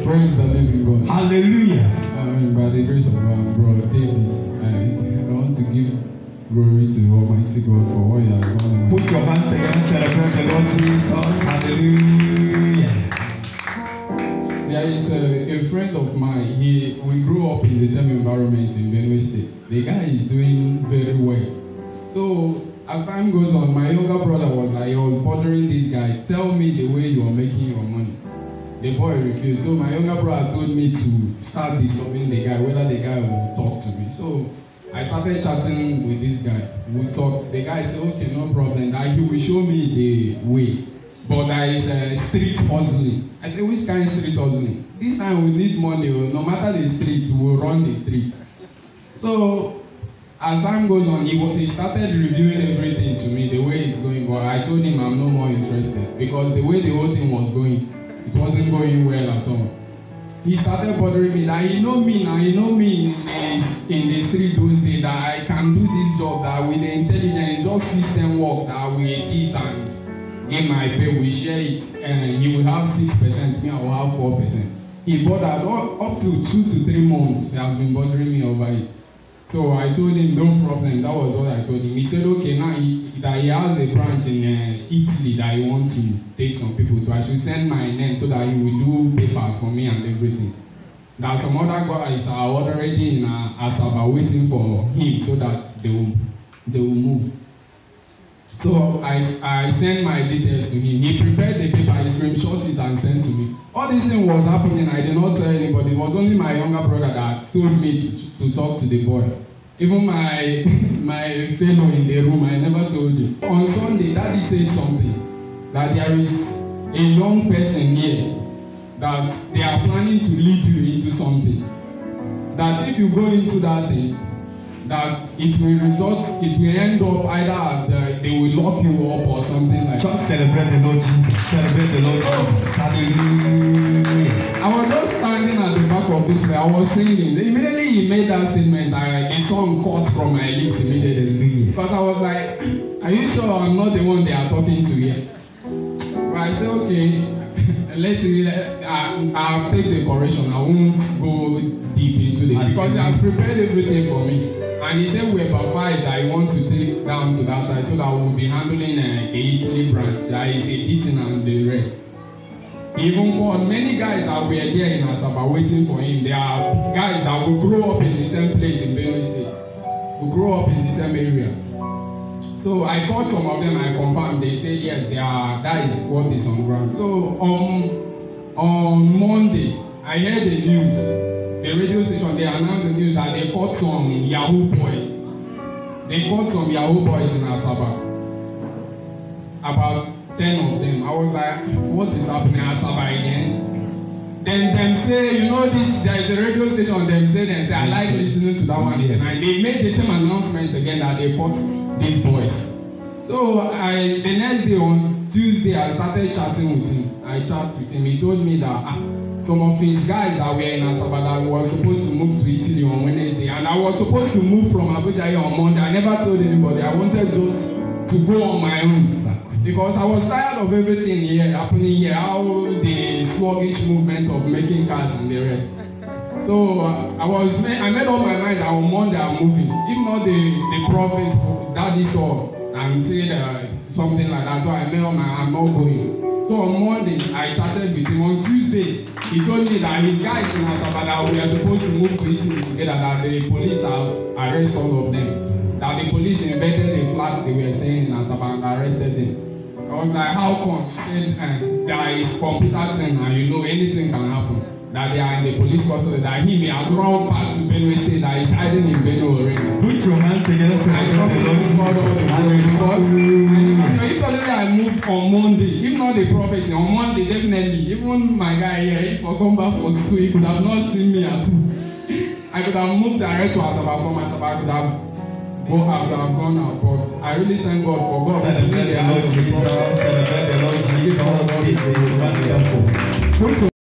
Praise the living God. Hallelujah. By the grace of God, Bro David, I want to give glory to Almighty God for what He has done. Put your hands together and celebrate the Lord Jesus. Hallelujah. There is a friend of mine. We grew up in the same environment in Benue State. The guy is doing very well. So as time goes on, my younger brother was bothering this guy. Tell me the way you are making your money. The boy refused. So my younger brother told me to start disturbing the guy, whether the guy will talk to me. So I started chatting with this guy. We talked. The guy said, okay, no problem. That he will show me the way. But there is street hustling. I said, which kind of street hustling? This time we need money. No matter the street, we'll run the street. So as time goes on, he started reviewing everything to me, the way it's going. But I told him I'm no more interested. Because the way the whole thing was going, it wasn't going well at all. He started bothering me that he know me now, he know me in the street those days that I can do this job, that with the intelligence, just system work that we eat and get my pay, we share it, and he will have 6%, me I will have 4%. He bothered up to 2 to 3 months, he has been bothering me over it. So I told him, no problem, that was what I told him. He said, okay, now that he has a branch in Italy that he wants to take some people to. I should send my name so that he will do papers for me and everything. That some other guys are already in Asaba waiting for him so that they will move. So I sent my details to him. He prepared the paper, he screenshot it and sent to me. All this thing was happening, I did not tell anybody. It was only my younger brother that told me to talk to the boy. Even my fellow in the room, I never told him. On Sunday, Daddy said something, that there is a young person here that they are planning to lead you into something. That if you go into that thing, that it will end up either they will lock you up or something like that. Just celebrate the Lord Jesus. Celebrate the Lord Jesus. Hallelujah. I was just standing at the back of this place. I was singing. Immediately he made that statement. The song cut from my lips immediately. Because I was like, are you sure I'm not the one they are talking to here? But I said, okay, I'll take the correction. I won't go deep into it. Because he has prepared everything for me. And he said we're about 5 that he wants to take down to that side so that we'll be handling the Italy branch. That is a beating and the rest. He even called many guys that were there in Asaba waiting for him. There are guys that will grow up in the same place in Benue State. Will grow up in the same area. So I called some of them and I confirmed. They said yes, that is what is on ground. So on Monday, I heard the news. The radio station, they announced the news that they caught some Yahoo boys. They caught some Yahoo boys in Asaba. About 10 of them. I was like, what is happening in Asaba again? Then them say, you know this, there is a radio station, them say, I like listening to that one. And they made the same announcement again that they caught these boys. So the next day on Tuesday, I started chatting with him. I chatted with him. He told me that some of his guys that were in Asaba that were supposed to move to Italy on Wednesday, and I was supposed to move from Abuja here on Monday. I never told anybody. I wanted just to go on my own because I was tired of everything here happening here, how the sluggish movement of making cash and the rest. So I made up my mind that on Monday I'm moving. If not the prophets, Daddy saw and said something like that. So I made up my mind, I'm not going. So on Monday, I chatted with him. On Tuesday, he told me that his guys in Asaba that we are supposed to move to Italy together, that the police have arrested all of them. That the police invaded the flat they were staying in Asaba and arrested them. I was like, how come? He said, there is computer thing and you know anything can happen. That they are in the police custody, that he has run back to Benue State, that he's hiding in Benue already. Put your hand together so I don't if suddenly I move on Monday, if not the prophecy, on Monday definitely, even my guy here, if I come back from school, he could have not seen me at all. I could have moved direct to Asaba from Asaba, I could have gone out, but I really thank God for God. Celebrate the Lord Jesus, celebrate the Lord Jesus.